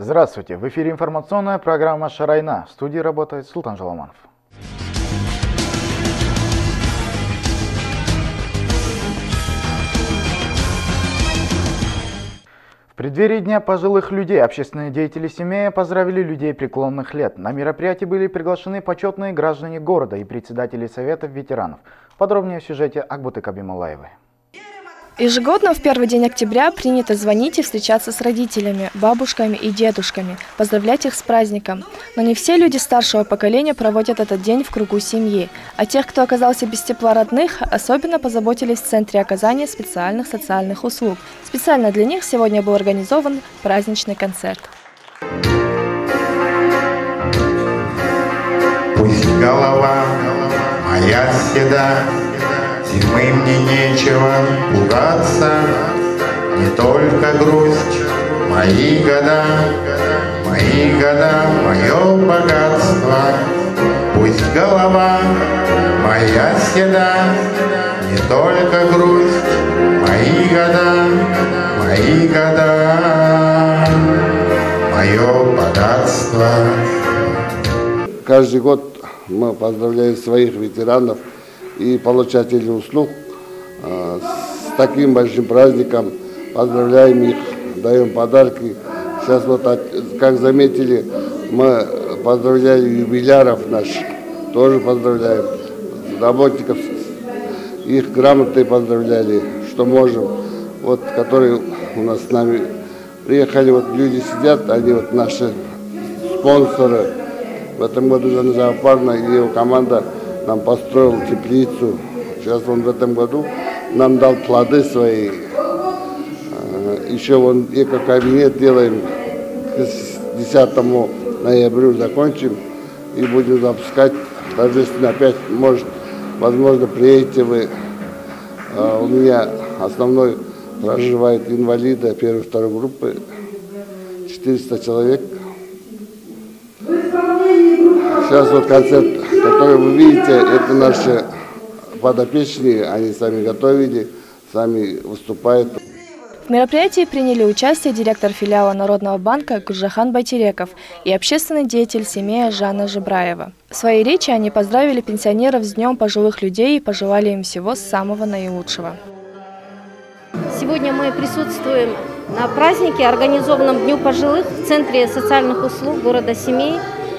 Здравствуйте! В эфире информационная программа «Шарайна». В студии работает Султан Жаламанов. В преддверии Дня пожилых людей общественные деятели Семея поздравили людей преклонных лет. На мероприятии были приглашены почетные граждане города и председатели советов ветеранов. Подробнее в сюжете Акбуты Кабималаевой. Ежегодно в первый день октября принято звонить и встречаться с родителями, бабушками и дедушками, поздравлять их с праздником. Но не все люди старшего поколения проводят этот день в кругу семьи. А тех, кто оказался без тепла родных, особенно позаботились в Центре оказания специальных социальных услуг. Специально для них сегодня был организован праздничный концерт. Пусть голова моя седа, зимы мне нечего пугаться, не только грусть, мои года, мое богатство. Пусть голова моя седа, не только грусть, мои года, мое богатство. Каждый год мы поздравляем своих ветеранов и получателей услуг с таким большим праздником. Поздравляем их, даем подарки. Сейчас вот, как заметили, мы поздравляли юбиляров наших, тоже поздравляем. Работников их грамотой поздравляли, что можем. Вот, которые у нас с нами приехали, вот люди сидят, они вот наши спонсоры. В этом году Жанна Парна и его команда нам построил теплицу. Сейчас он в этом году нам дал плоды свои. Еще вон эко-кабинет делаем. К 10 ноября закончим и будем запускать. Торжественно опять, возможно, приедете вы. У меня основной проживает инвалиды первой и второй группы. 400 человек. Сейчас вот концерт, который вы видите, это наши подопечные, они сами готовили, сами выступают. В мероприятии приняли участие директор филиала Народного банка Гуржахан Байтереков и общественный деятель Семея Жанна Жебраева. В своей речи они поздравили пенсионеров с Днем пожилых людей и пожелали им всего самого наилучшего. Сегодня мы присутствуем на празднике, организованном Дню пожилых в Центре социальных услуг города Семей.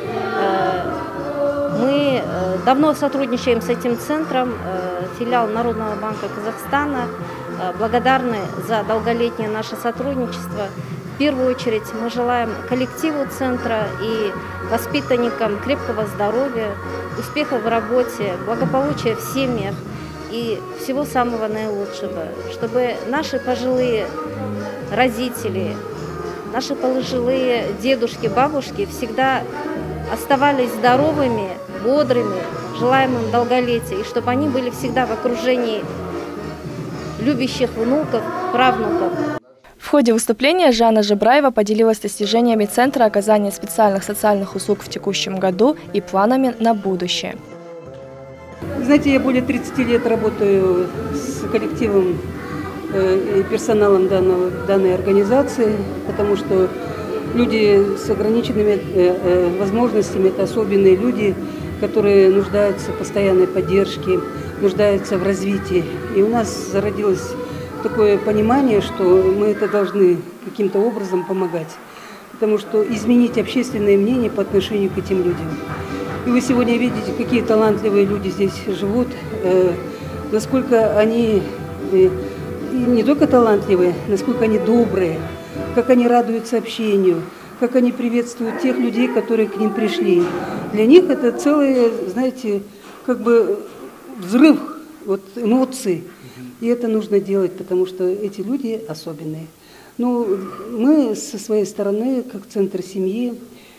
Мы давно сотрудничаем с этим центром, филиал Народного банка Казахстана. Благодарны за долголетнее наше сотрудничество. В первую очередь мы желаем коллективу центра и воспитанникам крепкого здоровья, успехов в работе, благополучия в семьях и всего самого наилучшего, чтобы наши пожилые родители, наши пожилые дедушки, бабушки всегда оставались здоровыми, бодрыми, желаем им долголетия, и чтобы они были всегда в окружении любящих внуков, правнуков. В ходе выступления Жанна Жебраева поделилась достижениями Центра оказания специальных социальных услуг в текущем году и планами на будущее. Знаете, я более 30 лет работаю с коллективом и персоналом данной организации, потому что люди с ограниченными возможностями – это особенные люди, которые нуждаются в постоянной поддержке, нуждаются в развитии. И у нас зародилось такое понимание, что мы это должны каким-то образом помогать, потому что изменить общественное мнение по отношению к этим людям. И вы сегодня видите, какие талантливые люди здесь живут, насколько они не только талантливые, насколько они добрые, как они радуются общению, как они приветствуют тех людей, которые к ним пришли. Для них это целый, знаете, как бы взрыв вот, эмоций. И это нужно делать, потому что эти люди особенные. Ну, мы со своей стороны, как Центр семьи,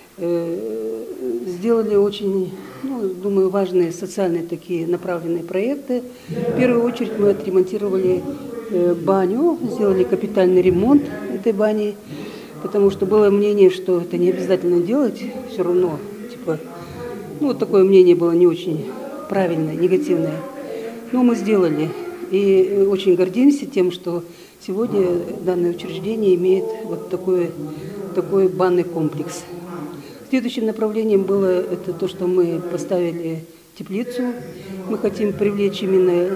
сделали очень, думаю, важные социальные такие направленные проекты. В первую очередь мы отремонтировали баню, сделали капитальный ремонт этой бани, потому что было мнение, что это не обязательно делать, все равно, вот такое мнение было не очень правильное, негативное. Но мы сделали и очень гордимся тем, что сегодня данное учреждение имеет вот такое такой банный комплекс. Следующим направлением было это то, что мы поставили теплицу. Мы хотим привлечь именно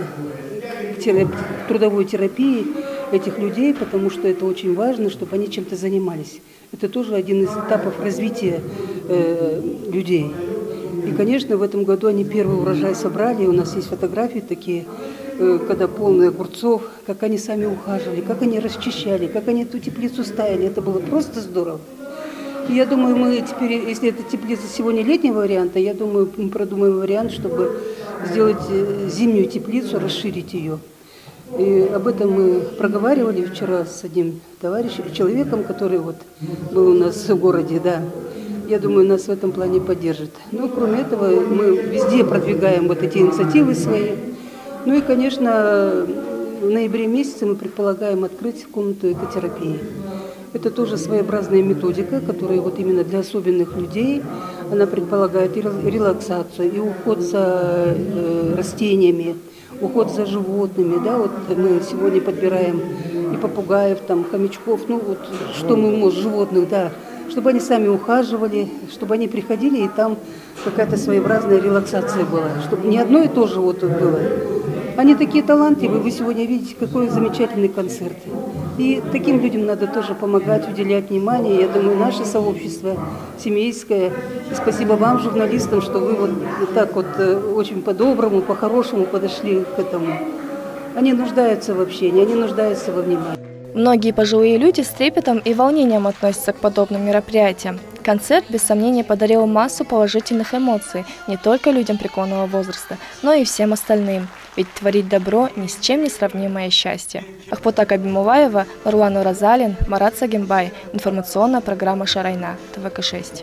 к трудовой терапии этих людей, потому что это очень важно, чтобы они чем-то занимались. Это тоже один из этапов развития людей. И, конечно, в этом году они первый урожай собрали. У нас есть фотографии такие, когда полные огурцов, как они сами ухаживали, как они расчищали, как они эту теплицу ставили. Это было просто здорово. И я думаю, мы теперь, если это теплица сегодня летнего варианта, я думаю, мы продумаем вариант, чтобы сделать зимнюю теплицу, расширить ее. И об этом мы проговаривали вчера с одним товарищем, человеком, который вот был у нас в городе, да. Я думаю, нас в этом плане поддержит. Но кроме этого, мы везде продвигаем вот эти инициативы свои. Ну и, конечно, в ноябре месяце мы предполагаем открыть комнату экотерапии. Это тоже своеобразная методика, которая вот именно для особенных людей. Она предполагает и релаксацию, и уход за растениями, уход за животными. Да? Вот мы сегодня подбираем и попугаев, там, хомячков, ну вот что мы можем, животных, да, чтобы они сами ухаживали, чтобы они приходили, и там какая-то своеобразная релаксация была, чтобы не одно и то же вот было. Они такие талантливые, вы сегодня видите, какой замечательный концерт. И таким людям надо тоже помогать, уделять внимание. Я думаю, наше сообщество семейское. И спасибо вам, журналистам, что вы вот так вот очень по-доброму, по-хорошему подошли к этому. Они нуждаются в общении, они нуждаются во внимании. Многие пожилые люди с трепетом и волнением относятся к подобным мероприятиям. Концерт, без сомнения, подарил массу положительных эмоций не только людям преклонного возраста, но и всем остальным. Ведь творить добро – ни с чем не сравнимое счастье. Ахпотак Абимуваева, Нурлан Уразалин, Марат Сагимбай. Информационная программа «Шарайна», ТВК-6.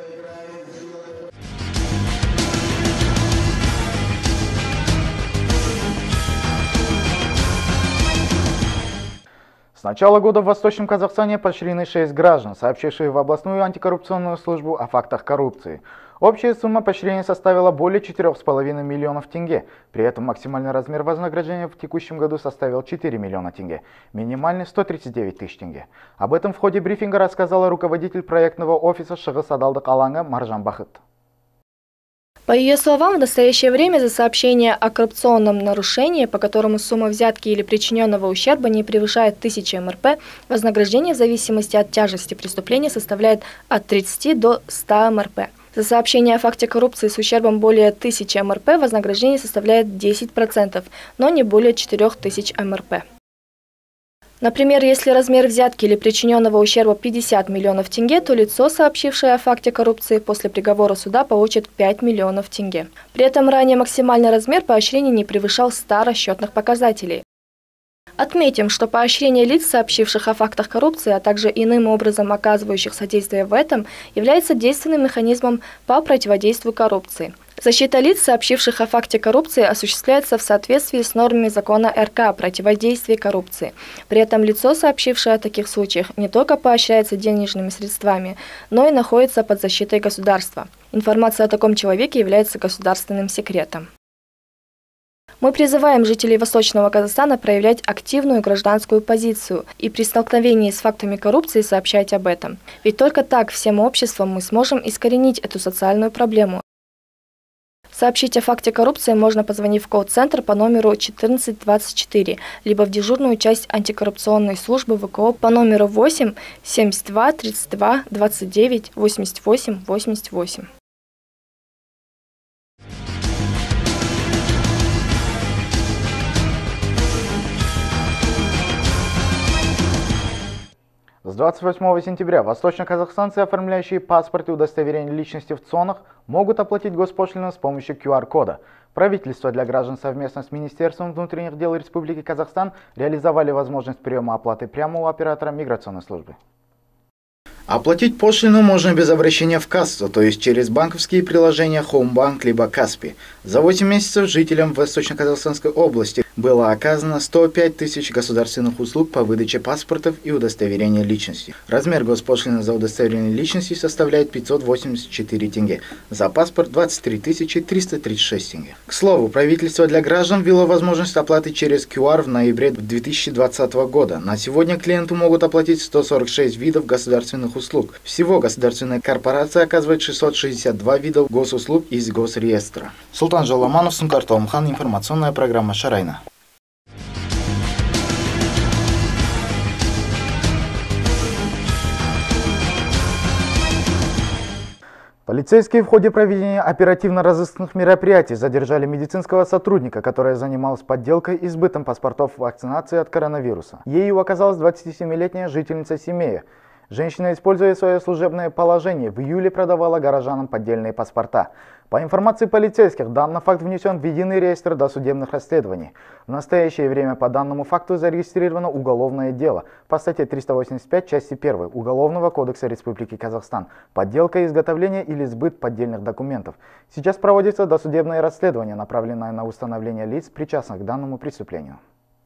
С начала года в Восточном Казахстане поощрены 6 граждан, сообщивших в областную антикоррупционную службу о фактах коррупции. Общая сумма поощрения составила более 4,5 миллионов тенге. При этом максимальный размер вознаграждения в текущем году составил 4 миллиона тенге, минимальный 139 тысяч тенге. Об этом в ходе брифинга рассказала руководитель проектного офиса Шығыс адалдық алаңы Маржан Бахыт. По ее словам, в настоящее время за сообщение о коррупционном нарушении, по которому сумма взятки или причиненного ущерба не превышает 1000 МРП, вознаграждение в зависимости от тяжести преступления составляет от 30 до 100 МРП. За сообщение о факте коррупции с ущербом более 1000 МРП вознаграждение составляет 10%, но не более 4000 МРП. Например, если размер взятки или причиненного ущерба 50 миллионов тенге, то лицо, сообщившее о факте коррупции, после приговора суда получит 5 миллионов тенге. При этом ранее максимальный размер поощрения не превышал 100 расчетных показателей. Отметим, что поощрение лиц, сообщивших о фактах коррупции, а также иным образом оказывающих содействие в этом, является действенным механизмом по противодействию коррупции. Защита лиц, сообщивших о факте коррупции, осуществляется в соответствии с нормами закона РК о противодействии коррупции. При этом лицо, сообщившее о таких случаях, не только поощряется денежными средствами, но и находится под защитой государства. Информация о таком человеке является государственным секретом. Мы призываем жителей Восточного Казахстана проявлять активную гражданскую позицию и при столкновении с фактами коррупции сообщать об этом. Ведь только так всем обществом мы сможем искоренить эту социальную проблему. Сообщить о факте коррупции можно, позвонив в колл-центр по номеру 1424, либо в дежурную часть антикоррупционной службы ВКО по номеру 8 72 32 29 88 88. С 28 сентября восточноказахстанцы, оформляющие паспорт и удостоверение личности в ЦОНах, могут оплатить госпошлину с помощью QR-кода. Правительство для граждан совместно с Министерством внутренних дел Республики Казахстан реализовали возможность приема оплаты прямо у оператора миграционной службы. Оплатить пошлину можно без обращения в кассу, то есть через банковские приложения Homebank либо Каспи. За 8 месяцев жителям Восточно-Казахстанской области было оказано 105 тысяч государственных услуг по выдаче паспортов и удостоверения личности. Размер госпошлины за удостоверение личности составляет 584 тенге, за паспорт 23 336 тенге. К слову, правительство для граждан ввело возможность оплаты через QR в ноябре 2020 года. На сегодня клиенты могут оплатить 146 видов государственных услуг. Всего государственная корпорация оказывает 662 вида госуслуг из госреестра. Султан Жоламанов, Сумкар Толмхан, информационная программа Шарайна. Полицейские в ходе проведения оперативно-розыскных мероприятий задержали медицинского сотрудника, который занимался подделкой и сбытом паспортов вакцинации от коронавируса. Ею оказалась 27-летняя жительница Семея. Женщина, используя свое служебное положение, в июле продавала горожанам поддельные паспорта. По информации полицейских, данный факт внесен в единый реестр досудебных расследований. В настоящее время по данному факту зарегистрировано уголовное дело по статье 385 части 1 Уголовного кодекса Республики Казахстан «Подделка, изготовление или сбыт поддельных документов». Сейчас проводится досудебное расследование, направленное на установление лиц, причастных к данному преступлению.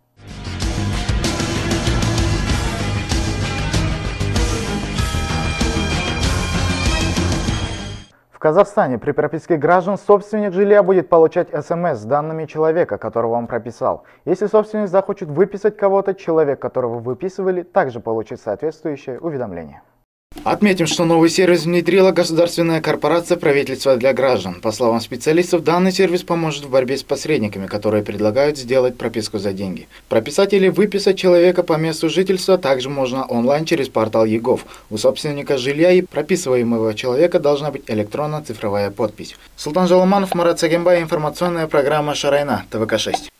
В Казахстане при прописке граждан собственник жилья будет получать СМС с данными человека, которого он прописал. Если собственник захочет выписать кого-то, человек, которого выписывали, также получит соответствующее уведомление. Отметим, что новый сервис внедрила государственная корпорация правительства для граждан. По словам специалистов, данный сервис поможет в борьбе с посредниками, которые предлагают сделать прописку за деньги. Прописать или выписать человека по месту жительства также можно онлайн через портал ЕГОВ. У собственника жилья и прописываемого человека должна быть электронно-цифровая подпись. Султан Жоламанов, Марат Сагембай, информационная программа Шарайна, ТВК-6.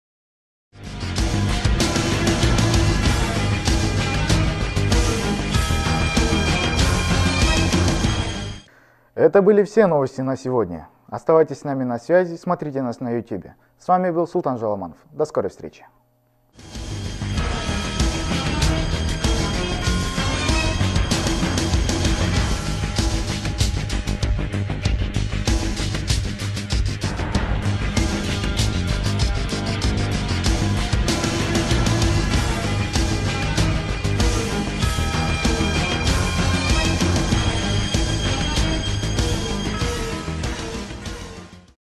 Это были все новости на сегодня. Оставайтесь с нами на связи, смотрите нас на YouTube. С вами был Султан Жоламанов. До скорой встречи.